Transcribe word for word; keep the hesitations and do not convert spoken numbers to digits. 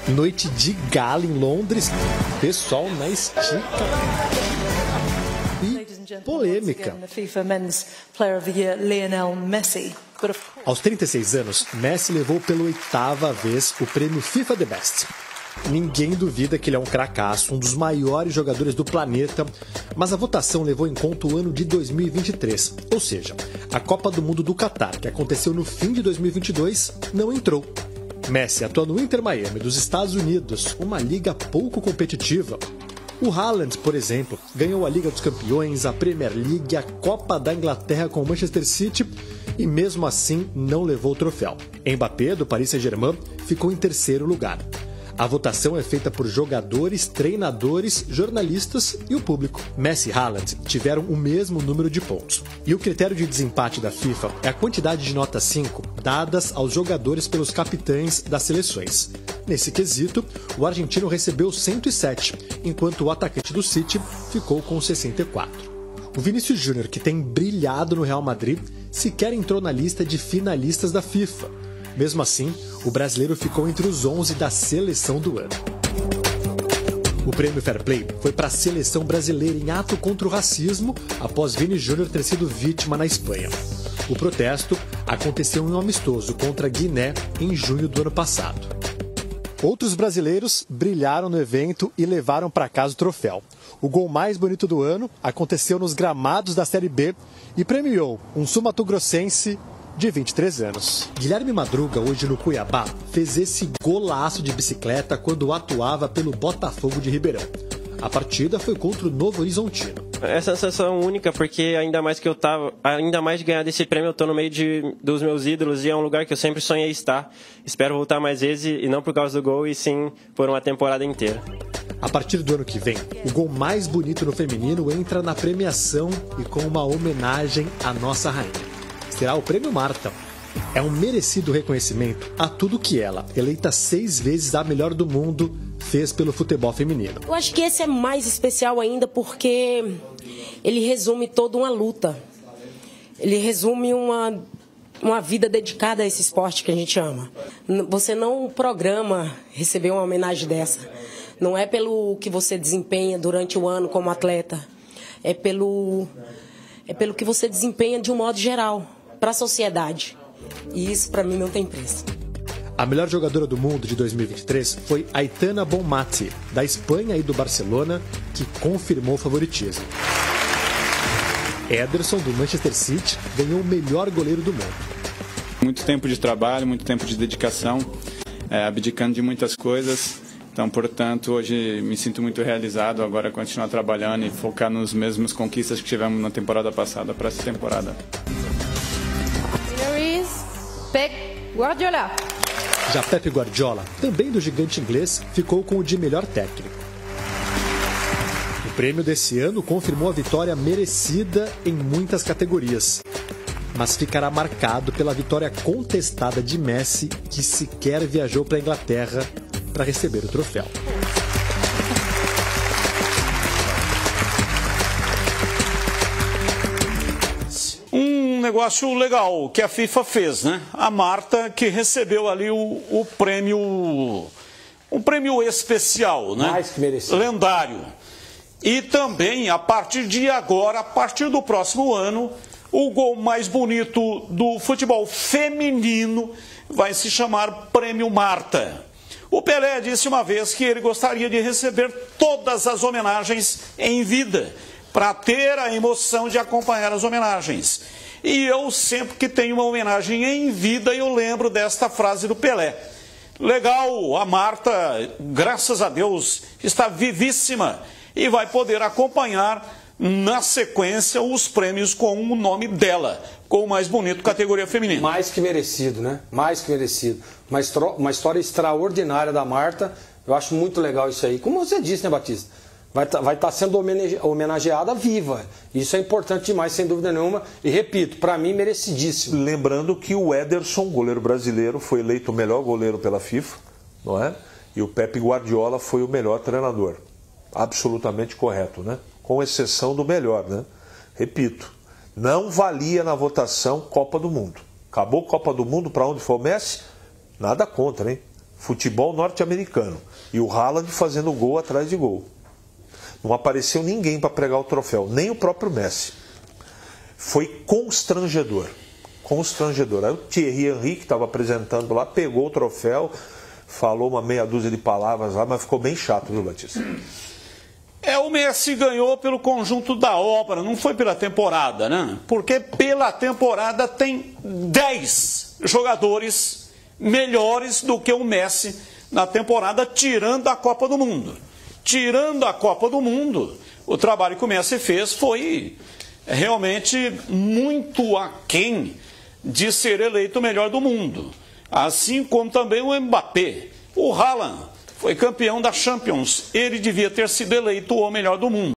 Noite de gala em Londres, pessoal na estica. E polêmica. Aos trinta e seis anos, Messi levou pela oitava vez o prêmio FIFA The Best. Ninguém duvida que ele é um cracaço, um dos maiores jogadores do planeta, mas a votação levou em conta o ano de dois mil e vinte e três, ou seja, a Copa do Mundo do Catar, que aconteceu no fim de dois mil e vinte e dois, não entrou. Messi atua no Inter Miami dos Estados Unidos, uma liga pouco competitiva. O Haaland, por exemplo, ganhou a Liga dos Campeões, a Premier League, a Copa da Inglaterra com o Manchester City e mesmo assim não levou o troféu. Mbappé, do Paris Saint-Germain, ficou em terceiro lugar. A votação é feita por jogadores, treinadores, jornalistas e o público. Messi e Haaland tiveram o mesmo número de pontos. E o critério de desempate da FIFA é a quantidade de nota cinco dadas aos jogadores pelos capitães das seleções. Nesse quesito, o argentino recebeu cento e sete, enquanto o atacante do City ficou com sessenta e quatro. O Vinícius Júnior, que tem brilhado no Real Madrid, sequer entrou na lista de finalistas da FIFA. Mesmo assim, o brasileiro ficou entre os onze da seleção do ano. O prêmio Fair Play foi para a seleção brasileira em ato contra o racismo após Vini Júnior ter sido vítima na Espanha. O protesto aconteceu em um amistoso contra a Guiné em junho do ano passado. Outros brasileiros brilharam no evento e levaram para casa o troféu. O gol mais bonito do ano aconteceu nos gramados da Série B e premiou um sul-mato-grossense de vinte e três anos. Guilherme Madruga, hoje no Cuiabá, fez esse golaço de bicicleta quando atuava pelo Botafogo de Ribeirão. A partida foi contra o Novo Horizontino. É sensação única, porque ainda mais que eu tava, ainda mais de ganhar desse prêmio, eu tô no meio de, dos meus ídolos e é um lugar que eu sempre sonhei estar. Espero voltar mais vezes e não por causa do gol, e sim por uma temporada inteira. A partir do ano que vem, o gol mais bonito no feminino entra na premiação e com uma homenagem à nossa rainha. Será o Prêmio Marta. É um merecido reconhecimento a tudo que ela, eleita seis vezes a melhor do mundo, fez pelo futebol feminino. Eu acho que esse é mais especial ainda porque ele resume toda uma luta. Ele resume uma, uma vida dedicada a esse esporte que a gente ama. Você não programa receber uma homenagem dessa. Não é pelo que você desempenha durante o ano como atleta. É pelo, é pelo que você desempenha de um modo geral, para a sociedade. E isso, para mim, não tem preço. A melhor jogadora do mundo de dois mil e vinte e três foi Aitana Bonmati, da Espanha e do Barcelona, que confirmou o favoritismo. Ederson, do Manchester City, ganhou o melhor goleiro do mundo. Muito tempo de trabalho, muito tempo de dedicação, é, abdicando de muitas coisas. Então, portanto, hoje me sinto muito realizado agora continuar trabalhando e focar nos mesmos conquistas que tivemos na temporada passada para essa temporada. Pep Guardiola. Já Pep Guardiola, também do gigante inglês, ficou com o de melhor técnico. O prêmio desse ano confirmou a vitória merecida em muitas categorias, mas ficará marcado pela vitória contestada de Messi, que sequer viajou para a Inglaterra para receber o troféu. Um negócio legal que a FIFA fez, né? A Marta, que recebeu ali o, o prêmio, um prêmio especial, né? Mais que merecido. Lendário. E também, a partir de agora, a partir do próximo ano, o gol mais bonito do futebol feminino vai se chamar Prêmio Marta. O Pelé disse uma vez que ele gostaria de receber todas as homenagens em vida, para ter a emoção de acompanhar as homenagens. E eu, sempre que tenho uma homenagem em vida, eu lembro desta frase do Pelé. Legal, a Marta, graças a Deus, está vivíssima e vai poder acompanhar na sequência os prêmios com o nome dela, com o mais bonito categoria feminina. Mais que merecido, né? Mais que merecido. Uma, uma história extraordinária da Marta. Eu acho muito legal isso aí. Como você disse, né, Batista? Vai estar vai tá sendo homenage, homenageada viva. Isso é importante demais, sem dúvida nenhuma. E repito, para mim, merecidíssimo. Lembrando que o Ederson, goleiro brasileiro, foi eleito o melhor goleiro pela FIFA, não é? E o Pep Guardiola foi o melhor treinador. Absolutamente correto, né? Com exceção do melhor, né? Repito, não valia na votação Copa do Mundo. Acabou Copa do Mundo, para onde foi o Messi? Nada contra, hein? Futebol norte-americano. E o Haaland fazendo gol atrás de gol. Não apareceu ninguém para pregar o troféu, nem o próprio Messi. Foi constrangedor. Constrangedor. Aí o Thierry Henry, que estava apresentando lá, pegou o troféu, falou uma meia dúzia de palavras lá, mas ficou bem chato, viu, Batista? É, o Messi ganhou pelo conjunto da obra, não foi pela temporada, né? Porque pela temporada tem dez jogadores melhores do que o Messi na temporada, tirando a Copa do Mundo. Tirando a Copa do Mundo, o trabalho que o Messi fez foi realmente muito aquém de ser eleito o melhor do mundo. Assim como também o Mbappé. O Haaland foi campeão da Champions. Ele devia ter sido eleito o melhor do mundo.